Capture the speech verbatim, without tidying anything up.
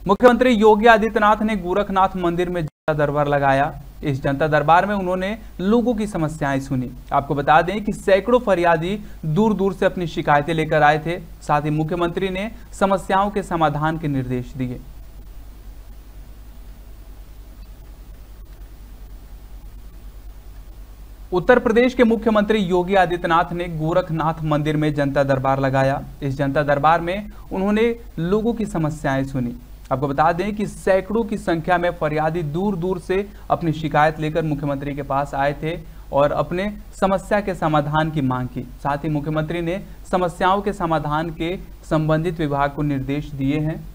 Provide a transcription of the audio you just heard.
मुख्यमंत्री योगी आदित्यनाथ ने गोरखनाथ मंदिर में जनता दरबार लगाया। इस जनता दरबार में उन्होंने लोगों की समस्याएं सुनी। आपको बता दें कि सैकड़ों फरियादी दूर दूर से अपनी शिकायतें लेकर आए थे। साथ ही मुख्यमंत्री ने समस्याओं के समाधान के निर्देश दिए। उत्तर प्रदेश के मुख्यमंत्री योगी आदित्यनाथ ने गोरखनाथ मंदिर में जनता दरबार लगाया। इस जनता दरबार में उन्होंने लोगों की समस्याएं सुनी। आपको बता दें कि सैकड़ों की संख्या में फरियादी दूर दूर से अपनी शिकायत लेकर मुख्यमंत्री के पास आए थे और अपने समस्या के समाधान की मांग की। साथ ही मुख्यमंत्री ने समस्याओं के समाधान के संबंधित विभाग को निर्देश दिए हैं।